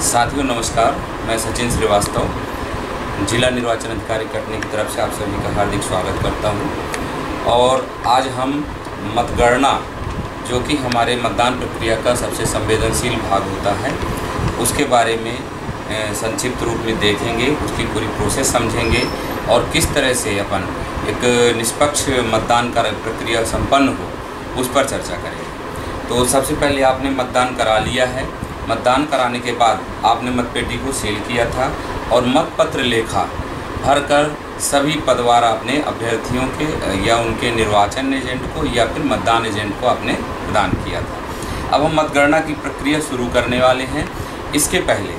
साथियों नमस्कार, मैं सचिन श्रीवास्तव जिला निर्वाचन अधिकारी कटनी की तरफ से आप सभी का हार्दिक स्वागत करता हूं। और आज हम मतगणना, जो कि हमारे मतदान प्रक्रिया का सबसे संवेदनशील भाग होता है, उसके बारे में संक्षिप्त रूप में देखेंगे, उसकी पूरी प्रोसेस समझेंगे और किस तरह से अपन एक निष्पक्ष मतदान का प्रक्रिया संपन्न हो उस पर चर्चा करेंगे। तो सबसे पहले आपने मतदान करा लिया है। मतदान कराने के बाद आपने मतपेटी को सील किया था और मतपत्र लेखा भरकर सभी पदवार आपने अभ्यर्थियों के या उनके निर्वाचन एजेंट को या फिर मतदान एजेंट को आपने प्रदान किया था। अब हम मतगणना की प्रक्रिया शुरू करने वाले हैं। इसके पहले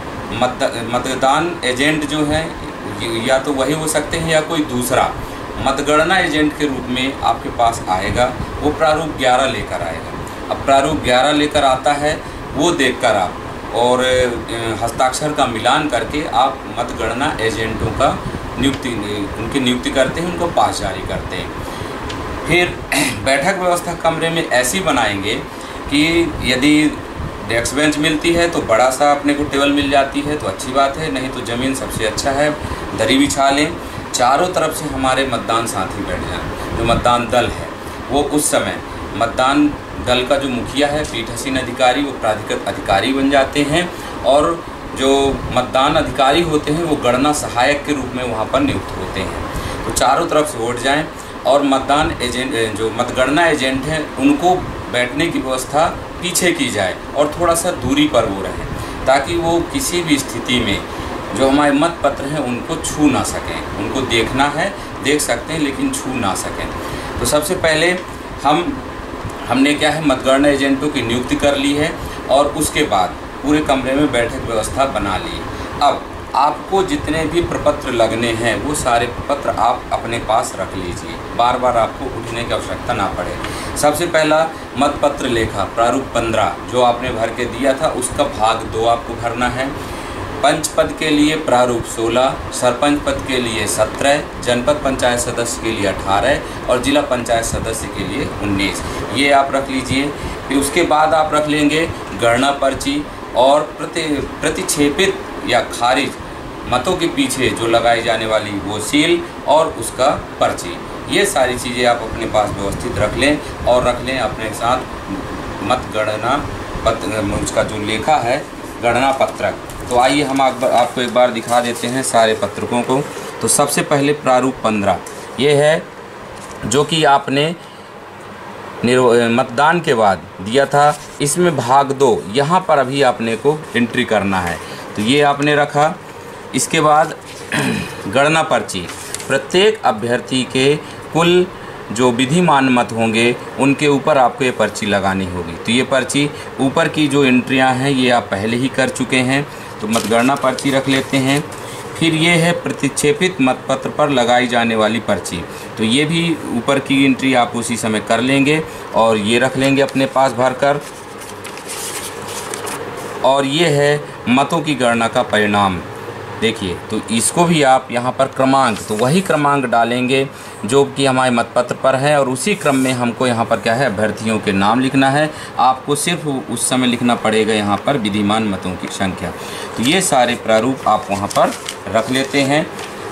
मतदान एजेंट जो है या तो वही हो सकते हैं या कोई दूसरा मतगणना एजेंट के रूप में आपके पास आएगा। वो प्रारूप 11 लेकर आएगा। अब प्रारूप 11 लेकर आता है, वो देखकर आप और हस्ताक्षर का मिलान करके आप मतगणना एजेंटों का उनकी नियुक्ति करते हैं, उनको पास जारी करते हैं। फिर बैठक व्यवस्था कमरे में ऐसी बनाएंगे कि यदि डेस्क बेंच मिलती है तो बड़ा सा अपने को टेबल मिल जाती है तो अच्छी बात है, नहीं तो ज़मीन सबसे अच्छा है। दरी बिछा लें, चारों तरफ से हमारे मतदान साथी बैठ जाएं। जो मतदान दल है वो उस समय मतदान दल का जो मुखिया है, पीठासीन अधिकारी, वो प्राधिकृत अधिकारी बन जाते हैं और जो मतदान अधिकारी होते हैं वो गणना सहायक के रूप में वहाँ पर नियुक्त होते हैं। तो चारों तरफ से वोट जाएं और मतदान एजेंट जो मतगणना एजेंट हैं उनको बैठने की व्यवस्था पीछे की जाए और थोड़ा सा दूरी पर वो रहें, ताकि वो किसी भी स्थिति में जो हमारे मतपत्र हैं उनको छू ना सकें। उनको देखना है, देख सकते हैं, लेकिन छू ना सकें। तो सबसे पहले हमने क्या है, मतगणना एजेंटों की नियुक्ति कर ली है और उसके बाद पूरे कमरे में बैठक व्यवस्था बना ली। अब आपको जितने भी प्रपत्र लगने हैं वो सारे प्रपत्र आप अपने पास रख लीजिए, बार बार आपको उठने की आवश्यकता ना पड़े। सबसे पहला मतपत्र लेखा प्रारूप 15 जो आपने भर के दिया था, उसका भाग 2 आपको भरना है। पंच पद के लिए प्रारूप 16, सरपंच पद के लिए 17, जनपद पंचायत सदस्य के लिए 18 और जिला पंचायत सदस्य के लिए 19, ये आप रख लीजिए। फिर उसके बाद आप रख लेंगे गणना पर्ची और प्रतिक्षेपित या खारिज मतों के पीछे जो लगाई जाने वाली वो सील और उसका पर्ची। ये सारी चीज़ें आप अपने पास व्यवस्थित रख लें और रख लें अपने साथ मतगणना पत्र, उसका जो लेखा है गणना पत्रक। तो आइए हम आपको एक बार दिखा देते हैं सारे पत्रकों को। तो सबसे पहले प्रारूप 15 ये है जो कि आपने मतदान के बाद दिया था। इसमें भाग 2 यहाँ पर अभी आपने को एंट्री करना है, तो ये आपने रखा। इसके बाद गणना पर्ची, प्रत्येक अभ्यर्थी के कुल जो विधिमान मत होंगे उनके ऊपर आपको ये पर्ची लगानी होगी। तो ये पर्ची ऊपर की जो एंट्रियां हैं ये आप पहले ही कर चुके हैं, तो मतगणना पर्ची रख लेते हैं। फिर ये है प्रतिक्षेपित मतपत्र पर लगाई जाने वाली पर्ची, तो ये भी ऊपर की एंट्री आप उसी समय कर लेंगे और ये रख लेंगे अपने पास भरकर। और ये है मतों की गणना का परिणाम, देखिए, तो इसको भी आप यहाँ पर क्रमांक, तो वही क्रमांक डालेंगे जो कि हमारे मतपत्र पर है और उसी क्रम में हमको यहाँ पर क्या है, अभ्यर्थियों के नाम लिखना है। आपको सिर्फ उस समय लिखना पड़ेगा यहाँ पर विधिमान मतों की संख्या। तो ये सारे प्रारूप आप वहाँ पर रख लेते हैं।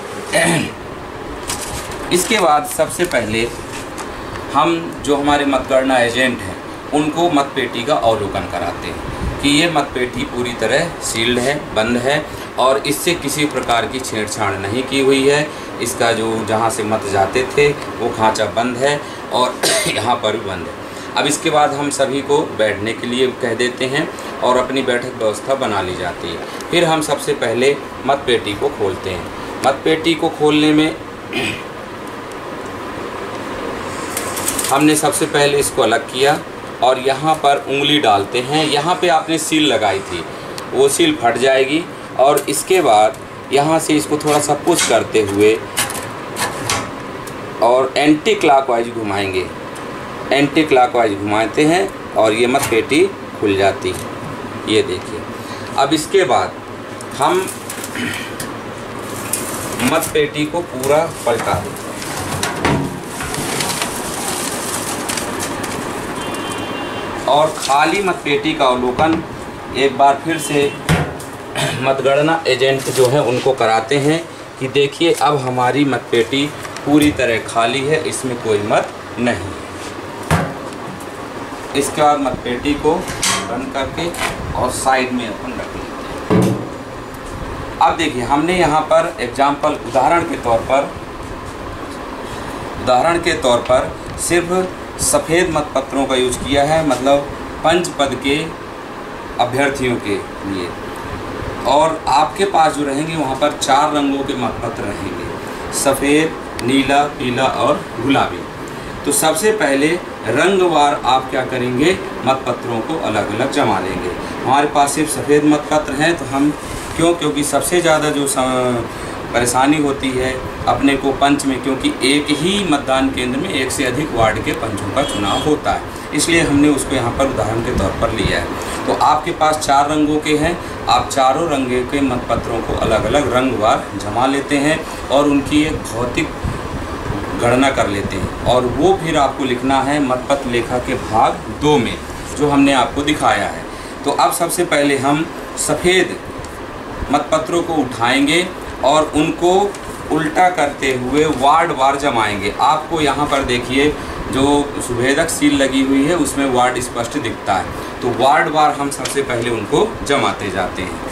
इसके बाद सबसे पहले हम जो हमारे मतगणना एजेंट हैं उनको मतपेटी का अवलोकन कराते हैं कि ये मतपेटी पूरी तरह सील्ड है, बंद है और इससे किसी प्रकार की छेड़छाड़ नहीं की हुई है। इसका जो जहाँ से मत जाते थे वो खांचा बंद है और यहाँ पर भी बंद है। अब इसके बाद हम सभी को बैठने के लिए कह देते हैं और अपनी बैठक व्यवस्था बना ली जाती है। फिर हम सबसे पहले मतपेटी को खोलते हैं। मतपेटी को खोलने में हमने सबसे पहले इसको अलग किया और यहाँ पर उंगली डालते हैं। यहाँ पे आपने सील लगाई थी, वो सील फट जाएगी और इसके बाद यहाँ से इसको थोड़ा सा पुश करते हुए और एंटी क्लॉकवाइज घुमाएंगे। एंटी क्लॉकवाइज घुमाते हैं और ये मतपेटी खुल जाती है, ये देखिए। अब इसके बाद हम मतपेटी को पूरा पलटा दें और खाली मतपेटी का अवलोकन एक बार फिर से मतगणना एजेंट जो हैं उनको कराते हैं कि देखिए अब हमारी मतपेटी पूरी तरह खाली है, इसमें कोई मत नहीं है। इसके बाद मतपेटी को बंद करके और साइड में अपन रख लेते हैं। अब देखिए हमने यहाँ पर एग्जाम्पल उदाहरण के तौर पर सिर्फ सफ़ेद मतपत्रों का यूज किया है, मतलब 5 पद के अभ्यर्थियों के लिए। और आपके पास जो रहेंगे वहाँ पर 4 रंगों के मतपत्र रहेंगे, सफ़ेद, नीला, पीला और गुलाबी। तो सबसे पहले रंगवार आप क्या करेंगे, मतपत्रों को अलग अलग जमा लेंगे। हमारे पास सिर्फ सफ़ेद मतपत्र हैं तो हम क्योंकि सबसे ज़्यादा जो परेशानी होती है अपने को पंच में, क्योंकि एक ही मतदान केंद्र में एक से अधिक वार्ड के पंचों का चुनाव होता है, इसलिए हमने उसको यहाँ पर उदाहरण के तौर पर लिया है। तो आपके पास 4 रंगों के हैं, आप चारों रंगों के मतपत्रों को अलग अलग रंगवार जमा लेते हैं और उनकी एक भौतिक गणना कर लेते हैं। और वो फिर आपको लिखना है मतपत्र लेखा के भाग 2 में, जो हमने आपको दिखाया है। तो अब सबसे पहले हम सफ़ेद मतपत्रों को उठाएंगे और उनको उल्टा करते हुए वार्ड वार जमाएंगे। आपको यहाँ पर देखिए जो सुभेदक सील लगी हुई है उसमें वार्ड स्पष्ट दिखता है, तो वार्ड वार हम सबसे पहले उनको जमाते जाते हैं।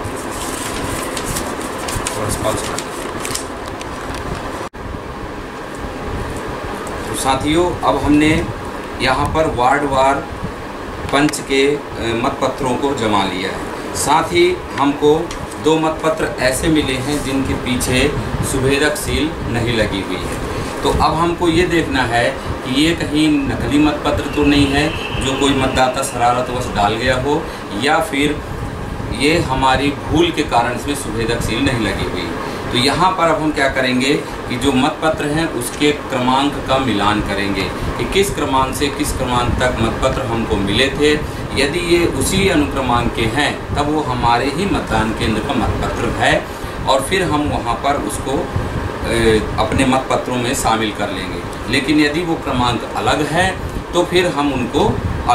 तो साथियों अब हमने यहाँ पर वार्ड वार पंच के मतपत्रों को जमा लिया है। साथ ही हमको 2 मतपत्र ऐसे मिले हैं जिनके पीछे सुभेदक सील नहीं लगी हुई है। तो अब हमको ये देखना है कि ये कहीं नकली मतपत्र तो नहीं है जो कोई मतदाता शरारतवश डाल गया हो, या फिर ये हमारी भूल के कारण इसमें सुभेदक सील नहीं लगी हुई। तो यहाँ पर अब हम क्या करेंगे कि जो मतपत्र हैं उसके क्रमांक का मिलान करेंगे कि किस क्रमांक से किस क्रमांक तक मतपत्र हमको मिले थे। यदि ये उसी अनुक्रमांक के हैं तब वो हमारे ही मतदान केंद्र का मतपत्र है, और फिर हम वहाँ पर उसको अपने मतपत्रों में शामिल कर लेंगे। लेकिन यदि वो क्रमांक अलग है तो फिर हम उनको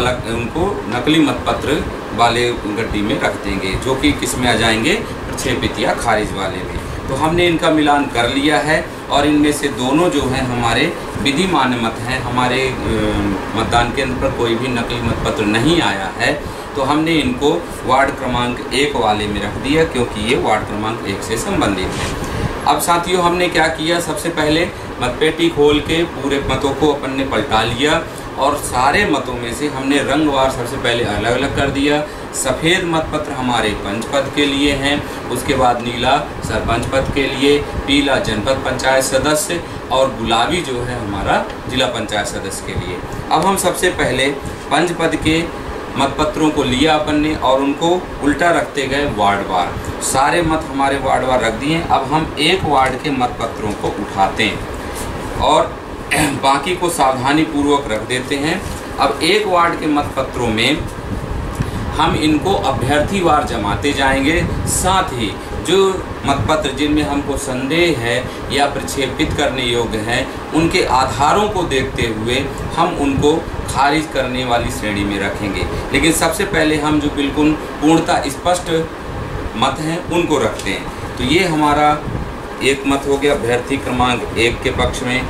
नकली मतपत्र वाले गड्डी में रख देंगे, जो कि किस में आ जाएंगे, प्रक्षेपित या खारिज वाले में। तो हमने इनका मिलान कर लिया है और इनमें से दोनों जो हैं हमारे विधि मान्य मत हैं। हमारे मतदान केंद्र पर कोई भी नकली मतपत्र नहीं आया है, तो हमने इनको वार्ड क्रमांक 1 वाले में रख दिया, क्योंकि ये वार्ड क्रमांक 1 से संबंधित है। अब साथियों हमने क्या किया, सबसे पहले मतपेटी खोल के पूरे मतों को अपन ने पलटा लिया और सारे मतों में से हमने रंगवार सबसे पहले अलग अलग कर दिया। सफ़ेद मतपत्र हमारे पंच पद के लिए हैं, उसके बाद नीला सरपंच पद के लिए, पीला जनपद पंचायत सदस्य और गुलाबी जो है हमारा जिला पंचायत सदस्य के लिए। अब हम सबसे पहले पंच पद के मतपत्रों को लिया अपन ने और उनको उल्टा रखते गए वार्ड वार। सारे मत हमारे वार्ड वार रख दिए। अब हम एक वार्ड के मतपत्रों को उठाते हैं और बाकी को सावधानी पूर्वक रख देते हैं। अब एक वार्ड के मतपत्रों में हम इनको अभ्यर्थीवार जमाते जाएंगे। साथ ही जो मतपत्र जिनमें हमको संदेह है या प्रक्षेपित करने योग्य हैं, उनके आधारों को देखते हुए हम उनको खारिज करने वाली श्रेणी में रखेंगे। लेकिन सबसे पहले हम जो बिल्कुल पूर्णतः स्पष्ट मत हैं उनको रखते हैं। तो ये हमारा एक मत हो गया अभ्यर्थी क्रमांक 1 के पक्ष में,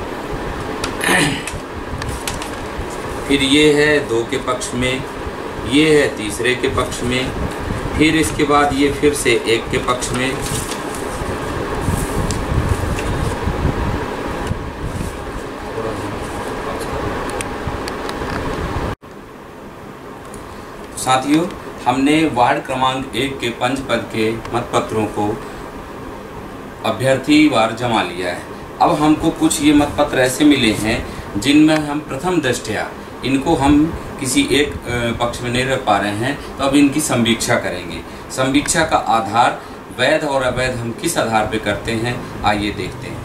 फिर ये है 2 के पक्ष में, ये है तीसरे के पक्ष में, फिर इसके बाद ये फिर से 1 के पक्ष में, साथियों हमने वार्ड क्रमांक 1 के पंच पद के मतपत्रों को अभ्यर्थीवार जमा लिया है। अब हमको कुछ ये मतपत्र ऐसे मिले हैं जिनमें हम प्रथम दृष्टया इनको हम किसी एक पक्ष में नहीं रख पा रहे हैं, तो अब इनकी संवीक्षा करेंगे। संवीक्षा का आधार वैध और अवैध हम किस आधार पे करते हैं, आइए देखते हैं।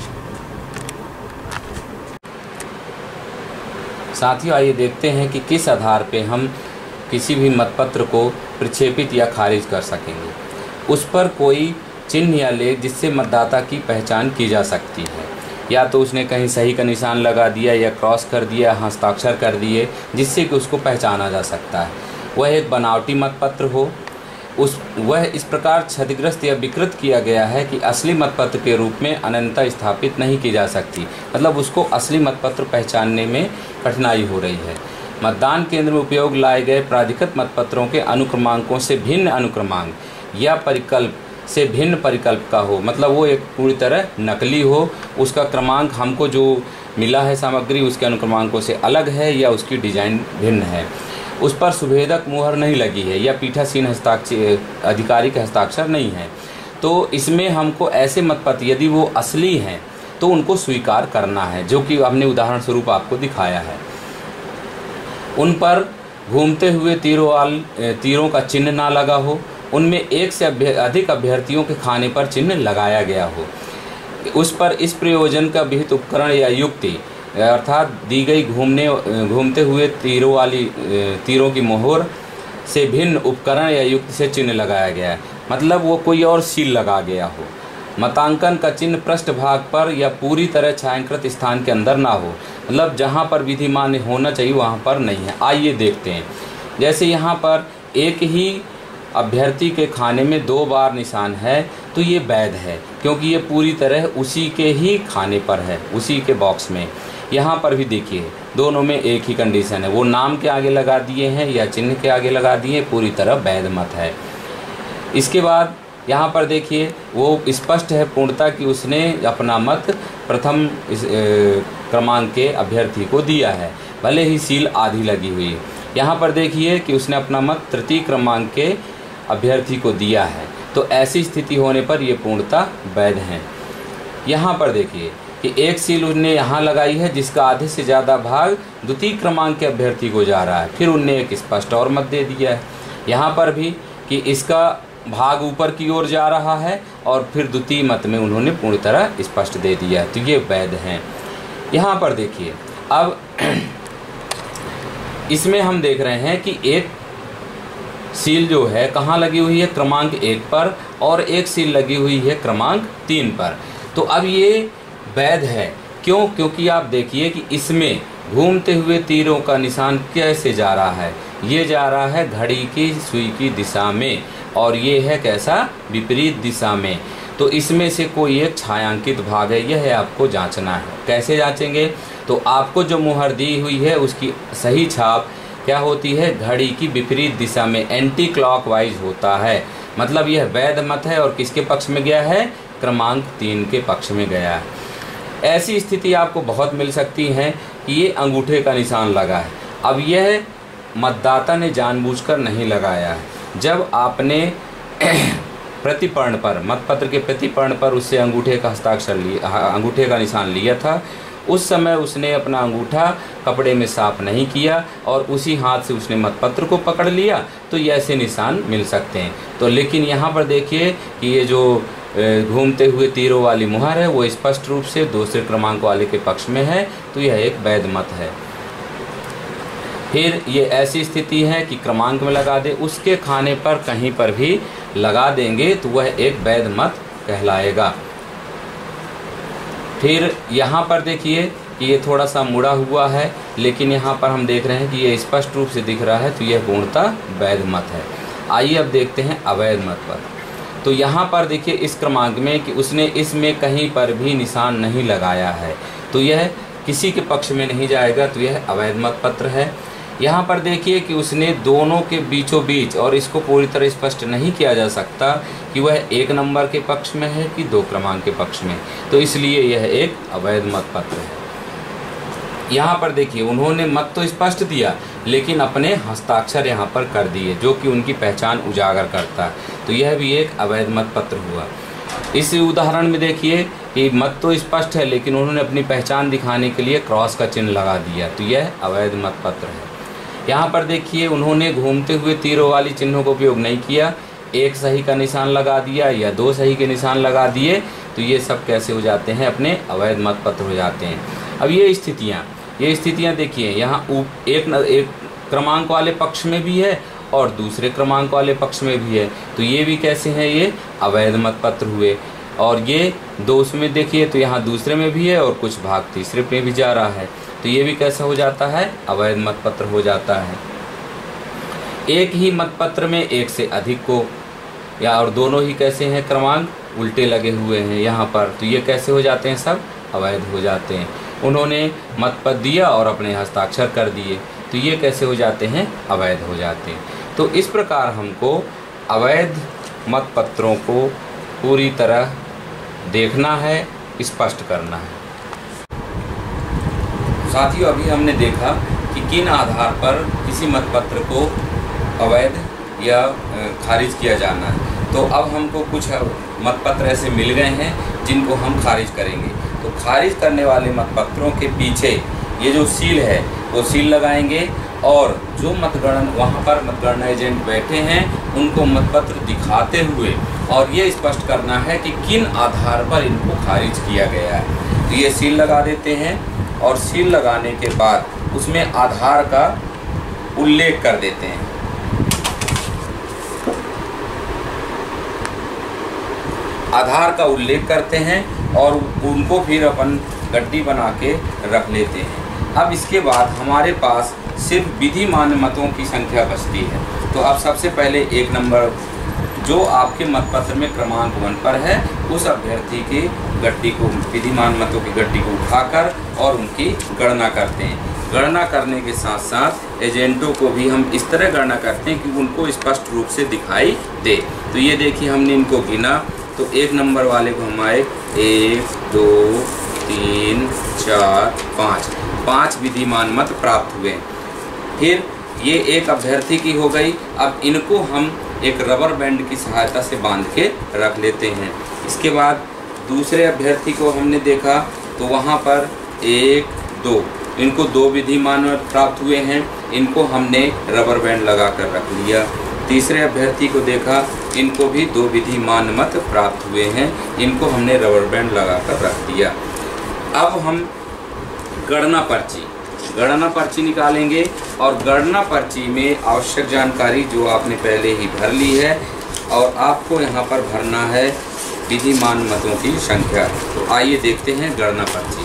साथियों आइए देखते हैं कि किस आधार पे हम किसी भी मतपत्र को प्रक्षेपित या खारिज कर सकेंगे। उस पर कोई चिन्ह या लेख जिससे मतदाता की पहचान की जा सकती है, या तो उसने कहीं सही का निशान लगा दिया या क्रॉस कर दिया, हस्ताक्षर कर दिए, जिससे कि उसको पहचाना जा सकता है। वह एक बनावटी मतपत्र हो वह इस प्रकार क्षतिग्रस्त या विकृत किया गया है कि असली मतपत्र के रूप में अनन्यता स्थापित नहीं की जा सकती। मतलब उसको असली मतपत्र पहचानने में कठिनाई हो रही है। मतदान केंद्र में उपयोग लाए गए प्राधिकृत मतपत्रों के अनुक्रमांकों से भिन्न अनुक्रमांक या परिकल्प से भिन्न परिकल्प का हो, मतलब वो एक पूरी तरह नकली हो, उसका क्रमांक हमको जो मिला है सामग्री उसके अनुक्रमांकों से अलग है या उसकी डिजाइन भिन्न है, उस पर सुभेदक मुहर नहीं लगी है या पीठासीन हस्ताक्षर अधिकारी का हस्ताक्षर नहीं है। तो इसमें हमको ऐसे मतपत्र यदि वो असली हैं तो उनको स्वीकार करना है, जो कि हमने उदाहरण स्वरूप आपको दिखाया है। उन पर घूमते हुए तीरों का चिन्ह ना लगा हो, उनमें एक से अधिक अभ्यर्थियों के खाने पर चिन्ह लगाया गया हो, उस पर इस प्रयोजन का विहित उपकरण या युक्ति अर्थात दी गई घूमते हुए तीरों की मोहर से भिन्न उपकरण या युक्ति से चिन्ह लगाया गया है, मतलब वो कोई और सील लगा गया हो। मतांकन का चिन्ह पृष्ठ भाग पर या पूरी तरह छायांकित स्थान के अंदर ना हो, मतलब जहाँ पर विधिमान होना चाहिए वहाँ पर नहीं है। आइए देखते हैं। जैसे यहाँ पर एक ही अभ्यर्थी के खाने में 2 बार निशान है तो ये वैध है, क्योंकि ये पूरी तरह उसी के ही खाने पर है, उसी के बॉक्स में। यहाँ पर भी देखिए दोनों में एक ही कंडीशन है, वो नाम के आगे लगा दिए हैं या चिन्ह के आगे लगा दिए, पूरी तरह वैध मत है। इसके बाद यहाँ पर देखिए वो स्पष्ट है पूर्णतः कि उसने अपना मत प्रथम क्रमांक के अभ्यर्थी को दिया है, भले ही सील आधी लगी हुई है। यहाँ पर देखिए कि उसने अपना मत तृतीय क्रमांक के अभ्यर्थी को दिया है, तो ऐसी स्थिति होने पर ये पूर्णतः वैध हैं। यहाँ पर देखिए कि एक सील उनने यहाँ लगाई है जिसका आधे से ज़्यादा भाग द्वितीय क्रमांक के अभ्यर्थी को जा रहा है, फिर उनने एक स्पष्ट और मत दे दिया है। यहाँ पर भी कि इसका भाग ऊपर की ओर जा रहा है और फिर द्वितीय मत में उन्होंने पूरी तरह स्पष्ट दे दिया है, तो ये वैध हैं। यहाँ पर देखिए अब इसमें हम देख रहे हैं कि एक सील जो है कहाँ लगी हुई है, क्रमांक 1 पर, और एक सील लगी हुई है क्रमांक 3 पर। तो अब ये वैध है, क्यों? क्योंकि आप देखिए कि इसमें घूमते हुए तीरों का निशान कैसे जा रहा है, ये जा रहा है घड़ी की सुई की दिशा में, और ये है कैसा, विपरीत दिशा में। तो इसमें से कोई एक छायांकित भाग है, यह है आपको जांचना है। कैसे जांचेंगे? तो आपको जो मुहर दी हुई है उसकी सही छाप क्या होती है, घड़ी की विपरीत दिशा में, एंटी क्लॉकवाइज होता है, मतलब यह वैध मत है और किसके पक्ष में गया है, क्रमांक 3 के पक्ष में गया है। ऐसी स्थिति आपको बहुत मिल सकती है कि ये अंगूठे का निशान लगा है। अब यह मतदाता ने जानबूझकर नहीं लगाया है। जब आपने प्रतिपर्ण पर, मतपत्र के प्रतिपर्ण पर उससे अंगूठे का हस्ताक्षर लिया, अंगूठे का निशान लिया था, उस समय उसने अपना अंगूठा कपड़े में साफ नहीं किया और उसी हाथ से उसने मतपत्र को पकड़ लिया, तो ये ऐसे निशान मिल सकते हैं। तो लेकिन यहाँ पर देखिए कि ये जो घूमते हुए तीरों वाली मुहर है वो स्पष्ट रूप से दूसरे क्रमांक वाले के पक्ष में है, तो यह एक वैध मत है। फिर ये ऐसी स्थिति है कि क्रमांक में लगा दे, उसके खाने पर कहीं पर भी लगा देंगे तो वह एक वैध मत कहलाएगा। फिर यहाँ पर देखिए कि ये थोड़ा सा मुड़ा हुआ है, लेकिन यहाँ पर हम देख रहे हैं कि ये स्पष्ट रूप से दिख रहा है, तो यह पूर्णतः वैध मत है। आइए अब देखते हैं अवैध मत पर। तो यहाँ पर देखिए इस क्रमांक में कि उसने इसमें कहीं पर भी निशान नहीं लगाया है, तो यह किसी के पक्ष में नहीं जाएगा, तो यह अवैध मत पत्र है। यहाँ पर देखिए कि उसने दोनों के बीचों बीच, और इसको पूरी तरह स्पष्ट नहीं किया जा सकता कि वह 1 नंबर के पक्ष में है कि 2 क्रमांक के पक्ष में, तो इसलिए यह एक अवैध मत पत्र है। यहाँ पर देखिए उन्होंने मत तो स्पष्ट दिया लेकिन अपने हस्ताक्षर यहाँ पर कर दिए, जो कि उनकी पहचान उजागर करता है, तो यह भी एक अवैध मत पत्र हुआ। इस उदाहरण में देखिए कि मत तो स्पष्ट है लेकिन उन्होंने अपनी पहचान दिखाने के लिए क्रॉस का चिन्ह लगा दिया, तो यह अवैध मत पत्र है। यहाँ पर देखिए उन्होंने घूमते हुए तीरों वाली चिन्हों का उपयोग नहीं किया, एक सही का निशान लगा दिया या 2 सही के निशान लगा दिए, तो ये सब कैसे हो जाते हैं, अपने अवैध मत पत्र हो जाते हैं। अब ये स्थितियाँ देखिए, यहाँ एक क्रमांक वाले पक्ष में भी है और दूसरे क्रमांक वाले पक्ष में भी है, तो ये भी कैसे हैं, ये अवैध मत पत्र हुए। और ये 2 में देखिए तो यहाँ दूसरे में भी है और कुछ भाग तीसरे में भी जा रहा है, तो ये भी कैसा हो जाता है, अवैध मत पत्र हो जाता है। एक ही मतपत्र में एक से अधिक को या और दोनों ही कैसे हैं, क्रमांक उल्टे लगे हुए हैं यहाँ पर, तो ये कैसे हो जाते हैं, सब अवैध हो जाते हैं। उन्होंने मतपत्र दिया और अपने हस्ताक्षर कर दिए, तो ये कैसे हो जाते हैं, अवैध हो जाते हैं। तो इस प्रकार हमको अवैध मतपत्रों को पूरी तरह देखना है, स्पष्ट करना है। साथियों, अभी हमने देखा कि किन आधार पर किसी मतपत्र को अवैध या खारिज किया जाना है। तो अब हमको कुछ मतपत्र ऐसे मिल गए हैं जिनको हम खारिज करेंगे। तो खारिज करने वाले मतपत्रों के पीछे ये जो सील है वो सील लगाएंगे, और जो मतगणना वहाँ पर मतगणना एजेंट बैठे हैं उनको मतपत्र दिखाते हुए और ये स्पष्ट करना है कि किन आधार पर इनको खारिज किया गया है। तो ये सील लगा देते हैं, और सील लगाने के बाद उसमें आधार का उल्लेख कर देते हैं। आधार का उल्लेख करते हैं और उनको फिर अपन गड्डी बना के रख लेते हैं। अब इसके बाद हमारे पास सिर्फ विधिमान मतों की संख्या बचती है। तो अब सबसे पहले 1 नंबर जो आपके मतपत्र में क्रमांक 1 पर है, उस अभ्यर्थी की गड्डी को, विधिमान मतों की गड्डी को उठाकर और उनकी गणना करते हैं। गणना करने के साथ साथ एजेंटों को भी हम इस तरह गणना करते हैं कि उनको स्पष्ट रूप से दिखाई दे। तो ये देखिए, हमने इनको गिना, तो 1 नंबर वाले को हम आए 1 2 3 4 5 विधिमान मत प्राप्त हुए। फिर ये एक अभ्यर्थी की हो गई। अब इनको हम एक रबर बैंड की सहायता से बांध के रख लेते हैं। इसके बाद दूसरे अभ्यर्थी को हमने देखा, तो वहाँ पर 1 2 इनको 2 विधिमान मत प्राप्त हुए हैं, इनको हमने रबर बैंड लगा कर रख लिया। तीसरे अभ्यर्थी को देखा, इनको भी 2 विधिमान मत प्राप्त हुए हैं, इनको हमने रबर बैंड लगा कर रख दिया। अब हम गणना पर्ची निकालेंगे, और गणना पर्ची में आवश्यक जानकारी जो आपने पहले ही भर ली है, और आपको यहाँ पर भरना है विधिमान मतों की संख्या। तो आइए देखते हैं गणना पर्ची।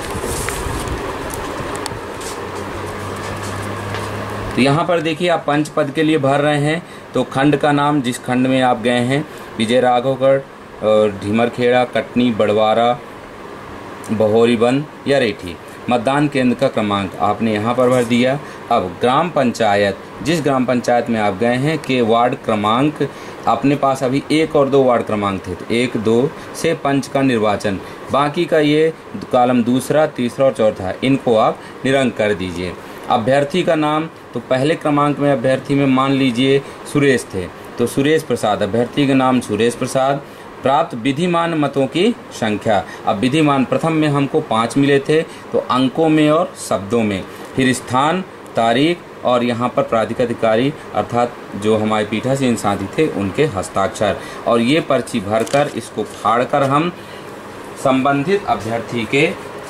तो यहाँ पर देखिए, आप पंच पद के लिए भर रहे हैं। तो खंड का नाम, जिस खंड में आप गए हैं, विजय राघवगढ़ और ढीमरखेड़ा, कटनी, बड़वारा, बहोरीबंद या रेठी। मतदान केंद्र का क्रमांक आपने यहाँ पर भर दिया। अब ग्राम पंचायत, जिस ग्राम पंचायत में आप गए हैं के वार्ड क्रमांक, अपने पास अभी 1 और 2 वार्ड क्रमांक थे, तो 1 2 से पंच का निर्वाचन, बाकी का ये कॉलम दूसरा, तीसरा और चौथा, इनको आप निरंक कर दीजिए। अभ्यर्थी का नाम, तो पहले क्रमांक में अभ्यर्थी में मान लीजिए सुरेश थे, तो सुरेश प्रसाद, अभ्यर्थी का नाम सुरेश प्रसाद। प्राप्त विधिमान मतों की संख्या, अब विधिमान प्रथम में हमको 5 मिले थे, तो अंकों में और शब्दों में। फिर स्थान, तारीख, और यहाँ पर प्राधिकारी अर्थात जो हमारे पीठासीन साथी थे उनके हस्ताक्षर। और ये पर्ची भरकर इसको फाड़कर हम संबंधित अभ्यर्थी के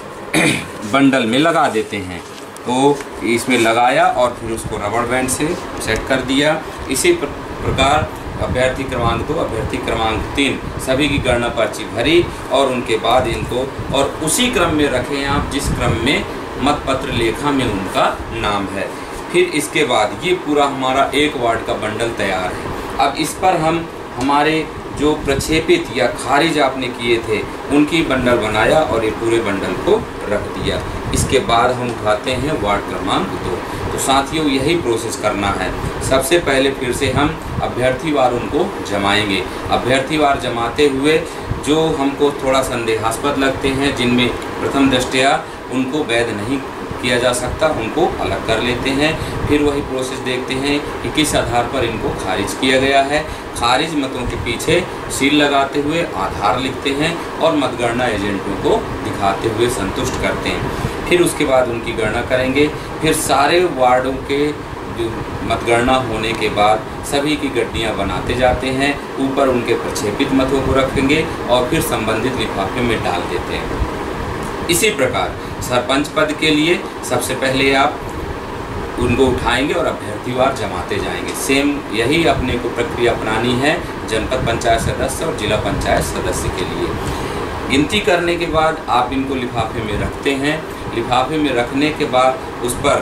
बंडल में लगा देते हैं। तो इसमें लगाया और फिर उसको रबर बैंड से सेट कर दिया। इसी प्रकार अभ्यर्थी क्रमांक 2, अभ्यर्थी क्रमांक 3 सभी की गणना पर्ची भरी, और उनके बाद इनको और उसी क्रम में रखें आप जिस क्रम में मतपत्र लेखा में उनका नाम है। फिर इसके बाद ये पूरा हमारा 1 वार्ड का बंडल तैयार है। अब इस पर हम हमारे जो प्रक्षेपित या खारिज आपने किए थे उनकी बंडल बनाया और ये पूरे बंडल को रख दिया। इसके बाद हम उठाते हैं वार्ड क्रमांक 2। तो साथियों, यही प्रोसेस करना है। सबसे पहले फिर से हम अभ्यर्थीवार उनको जमाएंगे। अभ्यर्थीवार जमाते हुए जो हमको थोड़ा संदेहास्पद लगते हैं, जिनमें प्रथम दृष्टया उनको वैध नहीं किया जा सकता, उनको अलग कर लेते हैं। फिर वही प्रोसेस देखते हैं कि किस आधार पर इनको खारिज किया गया है। खारिज मतों के पीछे सील लगाते हुए आधार लिखते हैं और मतगणना एजेंटों को दिखाते हुए संतुष्ट करते हैं। फिर उसके बाद उनकी गणना करेंगे। फिर सारे वार्डों के जो मतगणना होने के बाद सभी की गड्डियाँ बनाते जाते हैं, ऊपर उनके प्रक्षेपित मतों को रखेंगे और फिर संबंधित लिफाफे में डाल देते हैं। इसी प्रकार सरपंच पद के लिए सबसे पहले आप उनको उठाएंगे और अभ्यर्थीवार जमाते जाएंगे। सेम यही अपने को प्रक्रिया अपनानी है जनपद पंचायत सदस्य और जिला पंचायत सदस्य के लिए। गिनती करने के बाद आप इनको लिफाफे में रखते हैं। लिफाफे में रखने के बाद उस पर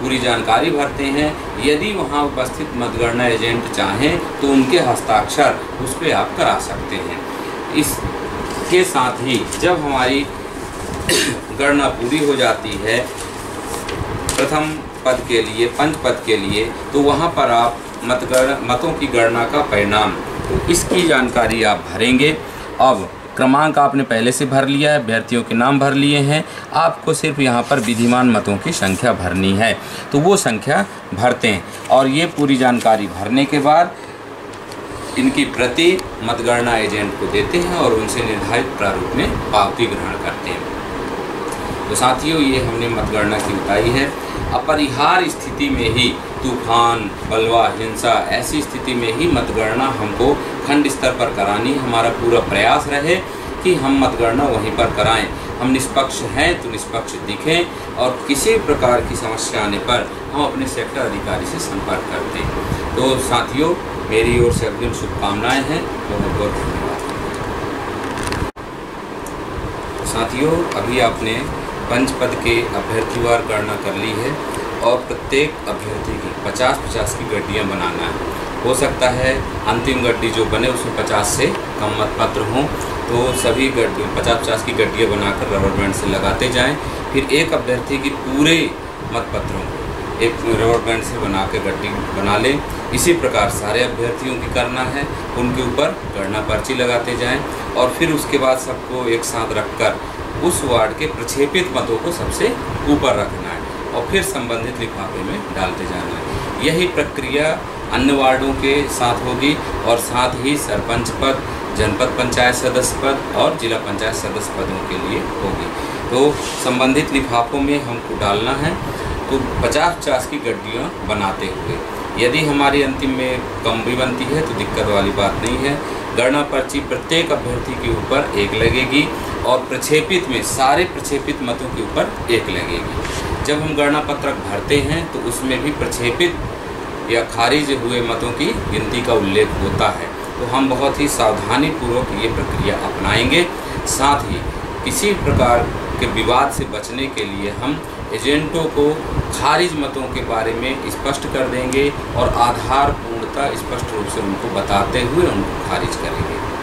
पूरी जानकारी भरते हैं। यदि वहाँ उपस्थित मतगणना एजेंट चाहें तो उनके हस्ताक्षर उस पर आप करा सकते हैं। इसके साथ ही जब हमारी गणना पूरी हो जाती है प्रथम पद के लिए, पंच पद के लिए, तो वहाँ पर आप मतों की गणना का परिणाम, तो इसकी जानकारी आप भरेंगे। अब क्रमांक आपने पहले से भर लिया है, अभ्यर्थियों के नाम भर लिए हैं, आपको सिर्फ यहाँ पर विधिमान मतों की संख्या भरनी है, तो वो संख्या भरते हैं। और ये पूरी जानकारी भरने के बाद इनकी प्रति मतगणना एजेंट को देते हैं और उनसे निर्धारित प्रारूप में पावती ग्रहण करते हैं। तो साथियों, ये हमने मतगणना की बताई है। अपरिहार्य स्थिति में ही, तूफान, बलवा, हिंसा, ऐसी स्थिति में ही मतगणना हमको खंड स्तर पर करानी। हमारा पूरा प्रयास रहे कि हम मतगणना वहीं पर कराएं। हम निष्पक्ष हैं तो निष्पक्ष दिखें और किसी प्रकार की समस्या आने पर हम अपने सेक्टर अधिकारी से संपर्क करते हैं। तो साथियों, मेरी ओर से अग्रिम शुभकामनाएं हैं। बहुत बहुत धन्यवाद। साथियों, अभी आपने पंच पद के अभ्यर्थीवार गणना कर ली है और प्रत्येक अभ्यर्थी की 50-50 की गड्डियाँ बनाना है। हो सकता है अंतिम गड्डी जो बने उसमें 50 से कम मतपत्र हों, तो सभी 50-50 की गड्डियाँ बनाकर रबर बैंड से लगाते जाएं। फिर एक अभ्यर्थी की पूरे मतपत्रों को एक रबर बैंड से बना के गड्डी बना लें। इसी प्रकार सारे अभ्यर्थियों की करना है, उनके ऊपर गणना पर्ची लगाते जाएं और फिर उसके बाद सबको एक साथ रखकर उस वार्ड के प्रक्षेपित मतों को सबसे ऊपर रखना है और फिर संबंधित लिफाफे में डालते जाना है। यही प्रक्रिया अन्य वार्डों के साथ होगी और साथ ही सरपंच पद, जनपद पंचायत सदस्य पद और जिला पंचायत सदस्य पदों के लिए होगी। तो संबंधित लिफाफों में हमको डालना है। तो 50-50 की गड्डियाँ बनाते हुए, यदि हमारी अंतिम में कम भी बनती है तो दिक्कत वाली बात नहीं है। गणना पर्ची प्रत्येक अभ्यर्थी के ऊपर एक लगेगी और प्रक्षेपित में सारे प्रक्षेपित मतों के ऊपर एक लगेगी। जब हम गणना पत्रक भरते हैं तो उसमें भी प्रक्षेपित या खारिज हुए मतों की गिनती का उल्लेख होता है। तो हम बहुत ही सावधानीपूर्वक ये प्रक्रिया अपनाएंगे। साथ ही किसी प्रकार के विवाद से बचने के लिए हम एजेंटों को खारिज मतों के बारे में स्पष्ट कर देंगे और आधार पूर्णता स्पष्ट रूप से उनको बताते हुए उनको खारिज करेंगे।